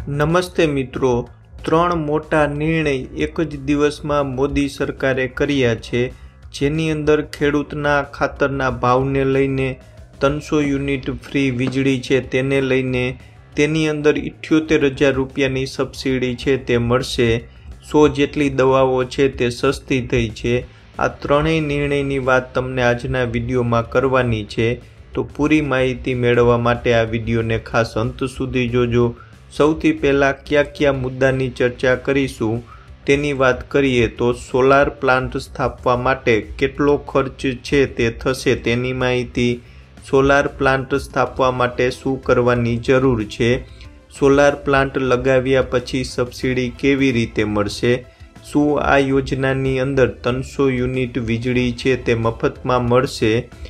નમસ્તે મિત્રો, 3 મોટા નિર્ણય એક જ દિવસમાં મોદી સરકારે કર્યા છે, જેની અંદર ખેડૂતના ખાતરના ભાવને લઈને 300 યુનિટ ફ્રી વીજળી છે તેને લઈને તેની અંદર 78,000 રૂપિયાની સબસિડી છે તે મળશે। 100 જેટલી દવાઓ છે તે સસ્તી થઈ છે। આ ત્રણેય નિર્ણયની વાત તમને આજના વિડીયોમાં કરવાની છે, તો પૂરી માહિતી મેળવવા માટે આ વિડીયોને ખાસ અંત સુધી જોજો। સૌથી પહેલાં કયા મુદ્દાની ચર્ચા કરીશું તેની વાત કરીએ તો સોલાર પ્લાન્ટ સ્થાપવા માટે કેટલો ખર્ચ છે તે થશે તેની માહિતી, સોલાર પ્લાન્ટ સ્થાપવા માટે શું કરવાની જરૂર છે, સોલાર પ્લાન્ટ લગાવ્યા પછી સબસિડી કેવી રીતે મળશે, શું આ યોજનાની અંદર 300 યુનિટ વીજળી છે તે મફતમાં મળશે।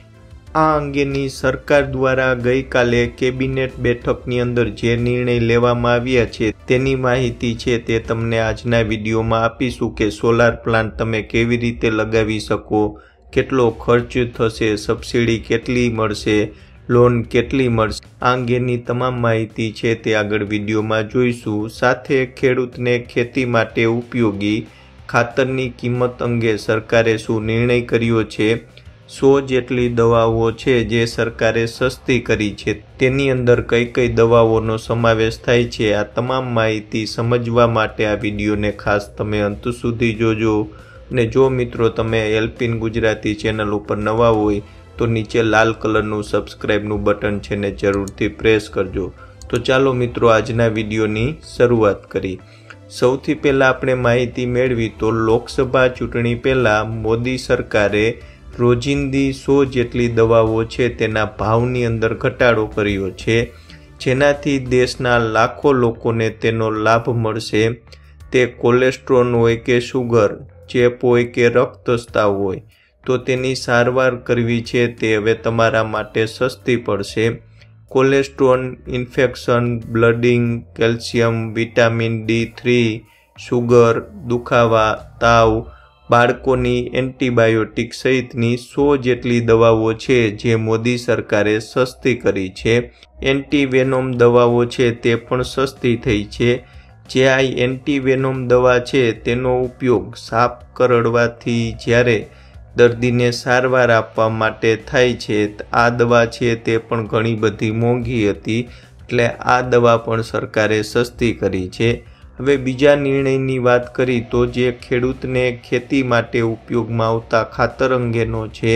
આ અંગેની સરકાર દ્વારા ગઈકાલે કેબિનેટ બેઠકની અંદર જે નિર્ણય લેવામાં આવ્યા છે તેની માહિતી છે તે તમને આજના વિડીયોમાં આપીશું કે સોલાર પ્લાન્ટ તમે કેવી રીતે લગાવી શકો, કેટલો ખર્ચ થશે, સબસિડી કેટલી મળશે, લોન કેટલી મળશે। આ અંગેની તમામ માહિતી છે તે આગળ વિડીયોમાં જોઈશું। સાથે ખેડૂતને ખેતી માટે ઉપયોગી ખાતરની કિંમત અંગે સરકારે શું નિર્ણય કર્યો છે, 100 જેટલી દવાઓ છે જે સરકારે સસ્તી કરી છે તેની અંદર કઈ દવાઓનો સમાવેશ થાય છે। આ તમામ માહિતી સમજવા માટે આ વિડીયોને ખાસ તમે અંત સુધી જોજો। અને જો મિત્રો તમે એલપીન ગુજરાતી ચેનલ ઉપર નવા હોય તો નીચે લાલ કલરનું સબસ્ક્રાઈબનું બટન છે ને જરૂરથી પ્રેસ કરજો। તો ચાલો મિત્રો આજના વિડીયોની શરૂઆત કરી। સૌથી પહેલાં આપણે માહિતી મેળવી તો લોકસભા ચૂંટણી પહેલાં મોદી સરકારે રોજિંદી 100 જેટલી દવાઓ છે તેના ભાવની અંદર ઘટાડો કર્યો છે, જેનાથી દેશના લાખો લોકોને તેનો લાભ મળશે। તે કોલેસ્ટ્રોલ હોય કે શુગર, ચેપ હોય કે રક્તસ્રાવ હોય તો તેની સારવાર કરવી છે તે હવે તમારા માટે સસ્તી પડશે। Cholesterol, infection, bleeding, calcium, vitamin D3, sugar, દુખાવા, તાવ, બાળકોની એન્ટીબાયોટિક સહિતની 100 જેટલી દવાઓ છે જે મોદી સરકારે સસ્તી કરી છે। એન્ટીવેનોમ દવાઓ છે તે પણ સસ્તી થઈ છે। જે આ એન્ટીવેનોમ દવા છે તેનો ઉપયોગ સાપ કરડવાથી જ્યારે દર્દીને સારવાર આપવા માટે થાય છે, આ દવા છે તે પણ ઘણી બધી મોંઘી હતી, એટલે આ દવા પણ સરકારે સસ્તી કરી છે। હવે બીજા નિર્ણયની વાત કરી તો જે ખેડૂતને ખેતી માટે ઉપયોગમાં આવતા ખાતર અંગેનો છે,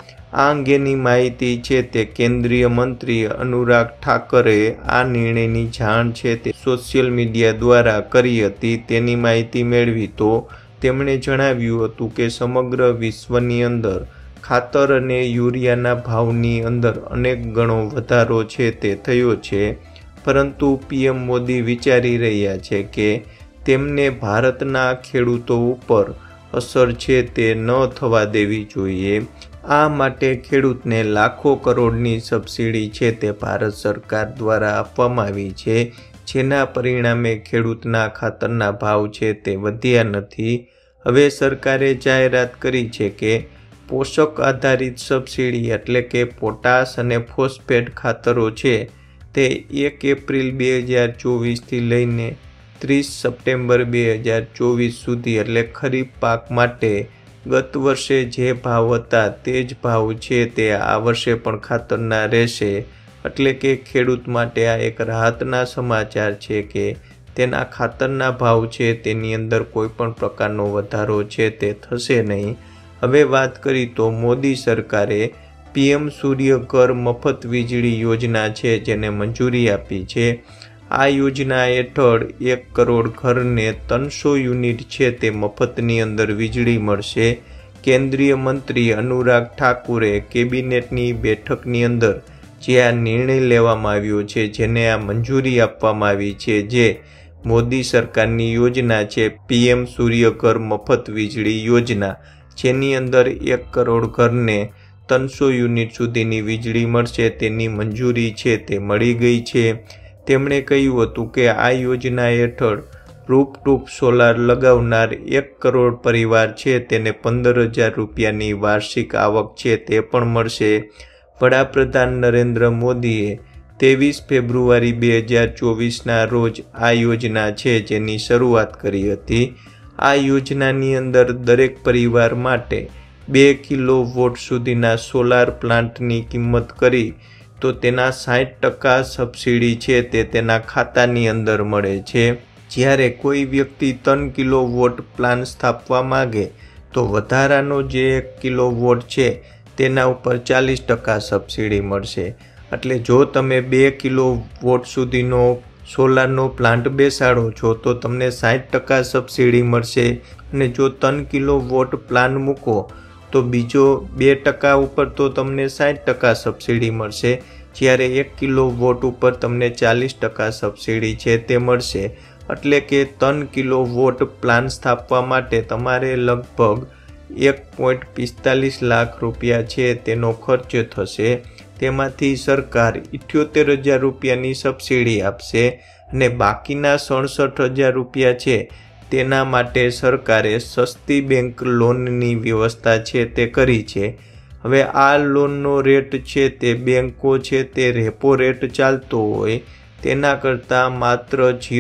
આ અંગેની માહિતી છે તે કેન્દ્રીય મંત્રી અનુરાગ ઠાકરે આ નિર્ણયની જાણ છે તે સોશિયલ મીડિયા દ્વારા કરી હતી। તેની માહિતી મેળવી તો તેમણે જણાવ્યું હતું કે સમગ્ર વિશ્વની અંદર ખાતર અને યુરિયાના ભાવની અંદર અનેક ગણો વધારો છે તે થયો છે, પરંતુ પીએમ મોદી વિચારી રહ્યા છે કે તેમને ભારતના ખેડૂતો ઉપર અસર છે તે ન થવા દેવી જોઈએ। આ માટે ખેડૂતને લાખો કરોડની સબસિડી છે તે ભારત સરકાર દ્વારા આપવામાં આવી છે, જેના પરિણામે ખેડૂતના ખાતરના ભાવ છે તે વધ્યા નથી। હવે સરકારે જાહેરાત કરી છે કે પોષક આધારિત સબસિડી એટલે કે પોટાશ અને ફોસ્ફેટ ખાતરો છે તે 1 એપ્રિલ 2024થી લઈને 30 સપ્ટેમ્બર 2024 સુધી એટલે ખરીફ પાક માટે ગત વર્ષે જે ભાવ હતા તે જ ભાવ છે તે આ વર્ષે પણ ખાતરના રહેશે। એટલે કે ખેડૂત માટે આ એક રાહતના સમાચાર છે કે તેના ખાતરના ભાવ છે તેની અંદર કોઈ પણ પ્રકારનો વધારો છે તે થશે નહીં। હવે વાત કરી તો મોદી સરકારે પીએમ સૂર્ય ઘર મફત વીજળી યોજના છે જેને મંજૂરી આપી છે। આ યોજના હેઠળ 1 કરોડ ઘરને 300 યુનિટ છે તે મફતની અંદર વીજળી મળશે। કેન્દ્રીય મંત્રી અનુરાગ ઠાકુરે કેબિનેટની બેઠકની અંદર જે આ નિર્ણય લેવામાં આવ્યો છે, જેને આ મંજૂરી આપવામાં આવી છે, જે મોદી સરકારની યોજના છે પીએમ સૂર્ય ઘર મફત વીજળી યોજના, જેની અંદર 1 કરોડ ઘરને 300 યુનિટ સુધીની વીજળી મળશે તેની મંજૂરી છે તે મળી ગઈ છે। તેમણે કહ્યું હતું કે આ યોજના હેઠળ રૂફટોપ સોલાર લગાવનાર 1 કરોડ પરિવાર છે તેને 15,000 રૂપિયાની વાર્ષિક આવક છે તે પણ મળશે। વડાપ્રધાન નરેન્દ્ર મોદીએ 23 ફેબ્રુઆરી 2024ના રોજ આ યોજના છે જેની શરૂઆત કરી હતી। આ યોજનાની અંદર દરેક પરિવાર માટે 2 કિલોવોટ સુધીના સોલાર પ્લાન્ટની કિંમત કરી તો તેના 60% સબસિડી છે તે તેના ખાતાની અંદર મળે છે। જ્યારે કોઈ વ્યક્તિ 3 કિલોવોટ પ્લાન્ટ સ્થાપવા માંગે તો વધારાનો જે 1 કિલોવોટ છે તેના ઉપર 40% સબસિડી મળશે। એટલે જો તમે 2 કિલોવોટ સુધીનો સોલારનો પ્લાન્ટ બેસાડો છો તો તમને 60% સબસિડી મળશે અને જો 3 કિલોવોટ પ્લાન્ટ મૂકો તો બીજો 2% ઉપર તો તમને 60% સબસિડી મળશે, જ્યારે 1 કિલોવોટ ઉપર તમને 40% સબસિડી છે તે મળશે। એટલે કે 3 કિલોવોટ પ્લાન્ટ સ્થાપવા માટે તમારે લગભગ 1.45 લાખ રૂપિયા છે તેનો ખર્ચ થશે। તેમાંથી સરકાર 78,000 રૂપિયાની સબસિડી આપશે અને બાકીના 67,000 રૂપિયા છે તેના માટે સરકારે સસ્તી બેંક લોનની વ્યવસ્થા છે તે કરી છે। હવે આ લોનનો રેટ છે તે બેંકો છે તે રેપો રેટ ચાલતો હોય તેના કરતાં માત્ર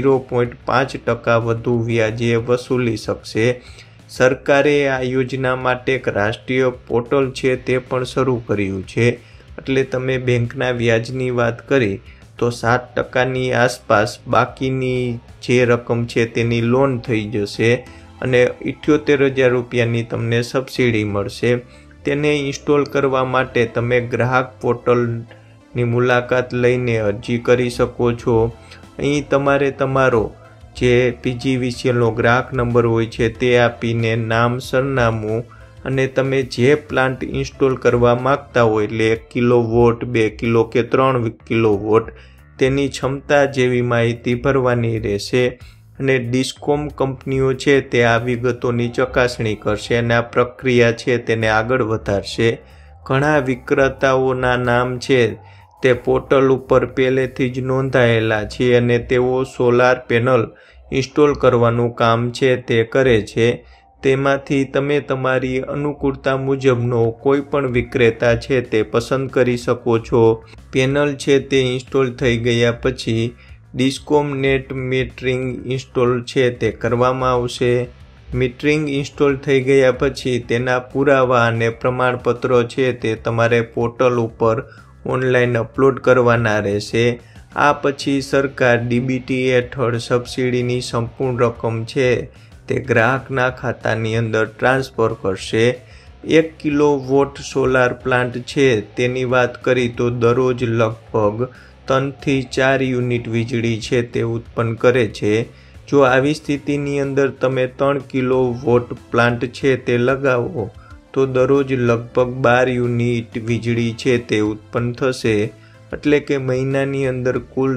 0.5% વધુ વ્યાજે વસૂલી શકશે। સરકારે આ યોજના માટે એક રાષ્ટ્રીય પોર્ટલ છે તે પણ શરૂ કર્યું છે। એટલે તમે બેંકના વ્યાજની વાત કરી તો 7%ની આસપાસ બાકીની જે રકમ છે તેની લોન થઈ જશે અને 78,000 રૂપિયાની તમને સબસિડી મળશે। તેને ઇન્સ્ટોલ કરવા માટે તમે ગ્રાહક પોર્ટલની મુલાકાત લઈને અરજી કરી શકો છો। અહીં તમારે તમારો જે PGVCLનો ગ્રાહક નંબર હોય છે તે આપીને નામ, સરનામું અને તમે જે પ્લાન્ટ ઇન્સ્ટોલ કરવા માગતા હોય એટલે 1 કિલોવોટ, 2 કિલો કે 3 કિલોવોટ તેની ક્ષમતા જેવી માહિતી ભરવાની રહેશે અને ડિસ્કોમ કંપનીઓ છે તે આ વિગતોની ચકાસણી કરશે અને આ પ્રક્રિયા છે તેને આગળ વધારશે। ઘણા વિક્રેતાઓના નામ છે તે પોર્ટલ ઉપર પહેલેથી જ નોંધાયેલા છે અને તેઓ સોલાર પેનલ ઇન્સ્ટોલ કરવાનું કામ છે તે કરે છે। તેમાંથી તમે તમારી અનુકૂળતા મુજબનો કોઈ પણ વિક્રેતા છે તે પસંદ કરી શકો છો। પેનલ છે તે ઇન્સ્ટોલ થઈ ગયા પછી ડિસ્કોમ નેટ મીટરિંગ ઇન્સ્ટોલ છે તે કરવામાં આવશે। મીટરિંગ ઇન્સ્ટોલ થઈ ગયા પછી તેના પુરાવા અને પ્રમાણપત્રો છે તે તમારે પોર્ટલ ઉપર ઓનલાઈન અપલોડ કરવાના રહેશે। આ પછી સરકાર DBT હેઠળ સબસિડીની સંપૂર્ણ રકમ છે તે ગ્રાહકના ખાતાની અંદર ટ્રાન્સફર કરશે। 1 કિલોવોટ સોલાર પ્લાન્ટ છે તેની વાત કરી તો દરરોજ લગભગ 3 થી 4 યુનિટ વીજળી છે તે ઉત્પન્ન કરે છે। જો આવી સ્થિતિની અંદર તમે 3 કિલોવોટ પ્લાન્ટ છે તે લગાવો તો દરરોજ લગભગ 12 યુનિટ વીજળી છે તે ઉત્પન્ન થશે। એટલે કે મહિનાની અંદર કુલ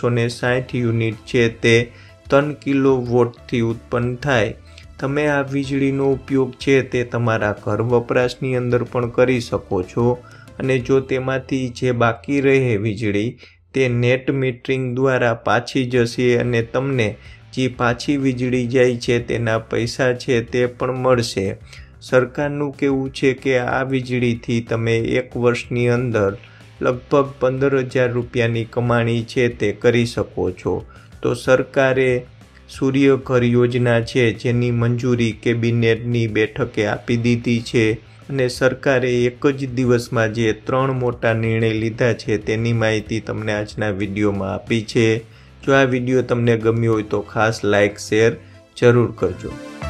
360 યુનિટ છે તે 3 કિલોવોટથી ઉત્પન્ન થાય। તમે આ વીજળીનો ઉપયોગ છે તે તમારા ઘર વપરાશની અંદર પણ કરી શકો છો અને જો તેમાંથી જે બાકી રહે વીજળી તે નેટ મીટરિંગ દ્વારા પાછી જશે અને તમને જે પાછી વીજળી જાય છે તેના પૈસા છે તે પણ મળશે। સરકારનું કહેવું છે કે આ વીજળીથી તમે 1 વર્ષની અંદર લગભગ 15,000 રૂપિયાની કમાણી છે તે કરી શકો છો। તો સરકારે સૂર્ય ઘર યોજના છે જેની મંજૂરી કેબિનેટની બેઠકે આપી દીધી છે અને સરકારે એક જ દિવસમાં જે 3 મોટા નિર્ણય લીધા છે તેની માહિતી તમને આજના વિડીયોમાં આપી છે। જો આ વિડીયો તમને ગમ્યો હોય તો ખાસ લાઇક, શેર જરૂર કરજો।